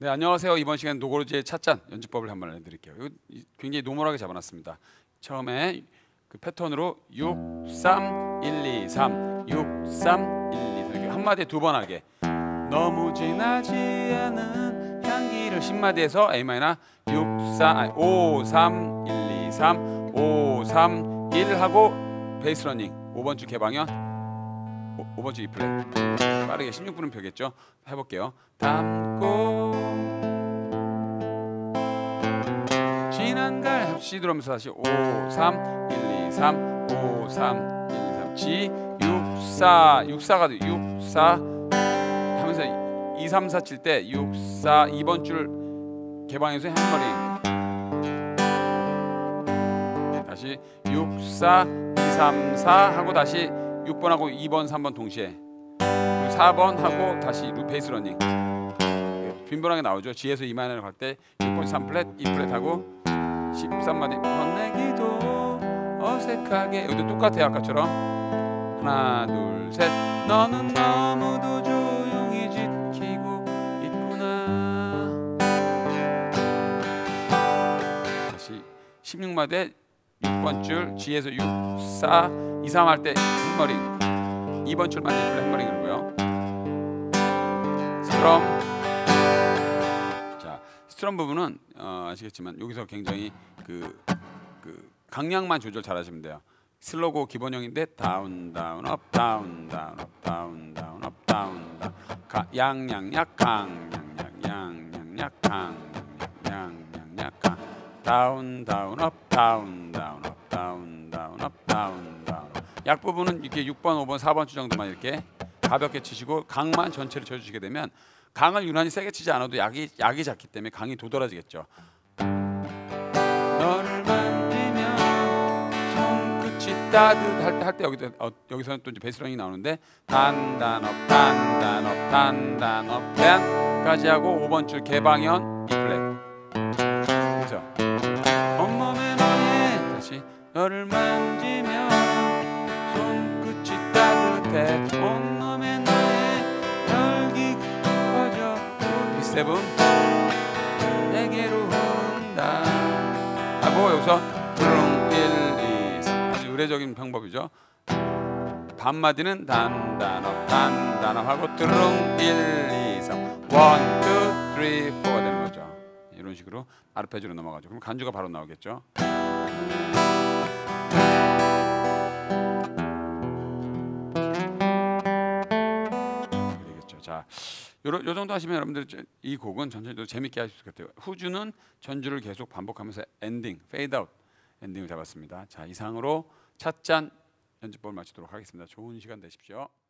네, 안녕하세요. 이번 시간 노고르지의 찻잔 연주법을 한번 알려드릴게요. 이거 굉장히 노멀하게 잡아놨습니다. 처음에 그 패턴으로 6, 3, 1, 2, 3, 6, 3, 1, 2, 3 이렇게 한 마디에 두 번 하게. 너무 진하지 않은 향기를 10마디에서 A 마이너 6, 4, 5, 3, 1, 2, 3, 5, 3, 1 하고 베이스 러닝 5번 줄 개방현 5번 줄 E 플랫 빠르게 16분은 펴겠죠. 해볼게요. 담고 진한 갈 C 들어오면서 다시 5, 3, 1, 2, 3, 5, 3, 1, 2, 3 G 6, 4, 6, 4가 돼. 6, 4 하면서 2, 3, 4 칠 때 6, 4 2번 줄 개방해서 핸머링 다시 6, 4, 2, 3, 4 하고 다시 6번하고 2번, 3번 동시에 4번 하고 다시 베이스 러닝 빈번하게 나오죠. G에서 E 마이너를 갈 때 6번 3 플랫, E 플랫 하고 13마디 건네기도 어색하게 여기도 똑같아요. 아까처럼 하나 둘 셋 너는 너무도 조용히 지키고 있구나. 다시 16마디에 6번 줄 G에서 6, 4, 2, 3 할 때 핸머링 2번 줄만 핸머링 하고요. 스트럼 자 스트럼 부분은 아시겠지만 여기서 굉장히 그 강약만 조절 잘하시면 돼요. 슬로고 기본형인데 다운 다운 업 다운 다운 업 다운 다운 업 다운 다운 양양약 강양약 양양약 강양약 강 다운 다운 업 다운 다운 업 다운 다운 업 다운 다운 약 부분은 이렇게 6번, 5번, 4번 줄 정도만 이렇게 가볍게 치시고 강만 전체를 쳐주시게 되면 강을 유난히 세게 치지 않아도 약이 작기 때문에 강이 도드라지겠죠. 너를 만지면 손끝이 따뜻할 때 여기서는 또 이제 베이스 러닝이 나오는데 단단업 단단업 단단업 단까지 하고 5번 줄 개방현 E 플랫 그렇죠. 온몸에 너의 다시 너를 만지면 손끝이 따뜻해 온몸에 너의 열기 퍼져 B7 내게로 흐른다 하고 여기서 드릉 1, 2, 3 아주 의례적인 방법이죠. 반마디는 단단업 단단업 하고 드릉 1, 2, 3 1, 2, 3, 4가 되는 거죠. 이런 식으로 아르페지오로 넘어가죠. 그럼 간주가 바로 나오겠죠. 자, 요 정도 하시면 여러분들 이 곡은 전체적으로 재밌게 하실 수 있을 것 같아요. 후주는 전주를 계속 반복하면서 엔딩, 페이드 아웃 엔딩을 잡았습니다. 자, 이상으로 찻잔 연주법을 마치도록 하겠습니다. 좋은 시간 되십시오.